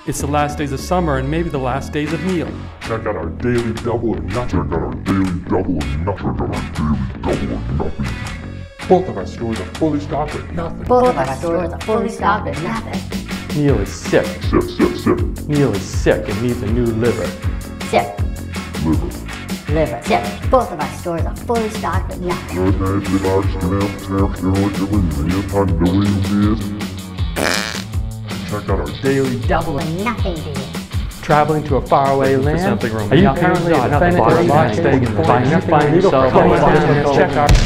It's the last days of summer and maybe the last days of Neal. Check out our daily double or nothing. Check out our daily double or nothing. Check out our daily double or nothing. Both of our stores are fully stocked with nothing. Both of our stores are fully stocked with nothing. Neal is sick. Sick. Neal is sick and needs a new liver. Sick. Liver. Sick. Both of our stores are fully stocked with nothing. Check out our daily Double or nothing deal. Traveling to a faraway land? something Are you currently a defendant or a large stake in the find yourself? Check our